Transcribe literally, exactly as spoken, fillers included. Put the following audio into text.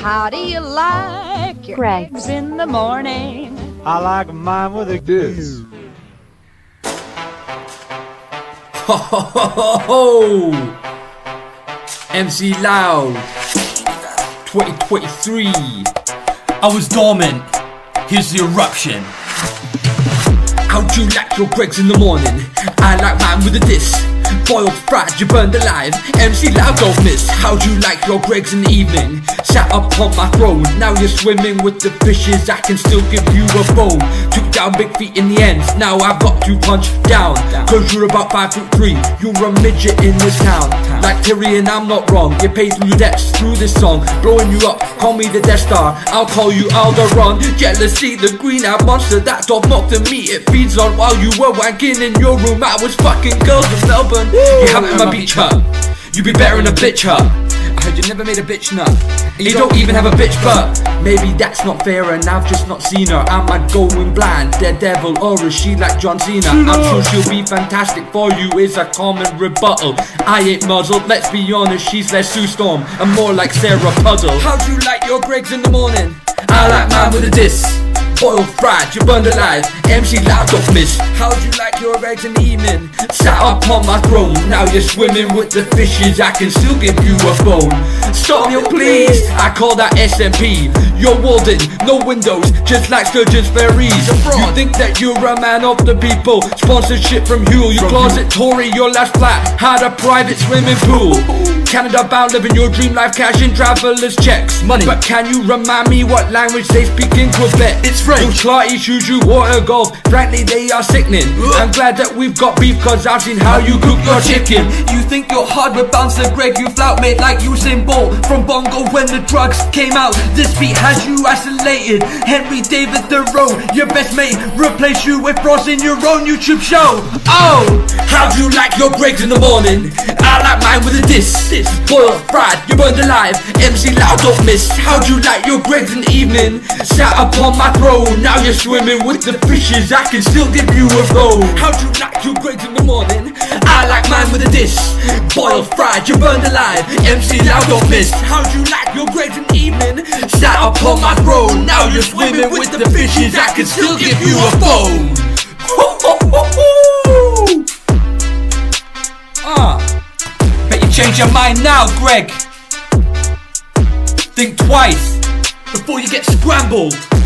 How do you like your Greg. eggs in the morning? I like mine with a kiss. Ho ho ho ho ho! M C Loud twenty twenty-three. I was dormant. Here's the eruption. How'd you like your Gregs in the morning? I like mine with a diss. Boiled, fried, you burned alive. M C Loud don't miss. How'd you like your Gregs in the evening? Sat up on my throne. Now you're swimming with the fishes. I can still give you a bone. Took down big feet in the end. Now I've got to punch down. Cause you're about five foot three. You're a midget in this town. Like Tyrion, I'm not wrong. You pay through the depths through this song. Blowing you up, call me the Death Star. I'll call you Alderaan. Jealousy, the green-eyed monster that doth mock the meat it feeds on. While you were wanking in your room, I was fucking girls in Melbourne. You have it in my beach hut. You be better in a bitch hut. I heard you never made a bitch nut. And you don't even have a bitch butt. Maybe that's not fair and I've just not seen her. Am I going blind, daredevil, or is she like John Cena? I'm sure she'll be fantastic for you is a common rebuttal. I ain't muzzled, let's be honest, she's less Sue Storm and more like Sarah Puddle. How'd you like your Gregs in the morning? I like mine with a diss. Boiled, fried, you burned alive. M C Loud don't miss. How'd you like your eggs in the evening? Sat up on my throne. Now you're swimming with the fishes. I can still give you a bone. Stop you please. I call that S M P. You're Walden, no windows, just like Sturgeon's Ferries. You think that you're a man of the people. Sponsorship from Huel. You closet Tory, your last flat had a private swimming pool. Canada bound, living your dream life, cashing travelers checks. Money. But can you remind me what language they speak in Quebec? It's French. Those slotty juju water golf, frankly they are sickening. I'm glad that we've got beef cause I've seen how you cook your chicken. You think you're hard with bouncer Greg, you flout mate like Usain Bolt from Bongo when the drugs came out. This beat has you isolated. Henry David Thoreau, your best mate, replace you with Frost in your own YouTube show. Oh! How'd you like your Gregs in the morning? I like mine with a diss. Boiled, fried, you burned alive. M C Loud don't miss. How'd you like your Gregs in the evening? Sat upon my throne. Now you're swimming with the fishes. I can still give you a bone. How'd you like your Gregs in the morning? I like mine with a diss. Boiled, fried, you burned alive. M C Loud don't miss. How'd you like your Gregs in the evening? Sat upon my throne. Now you're swimming with the fishes. I can still give you a bone. Ah, bet you change your mind now, Greg. Think twice before you get scrambled.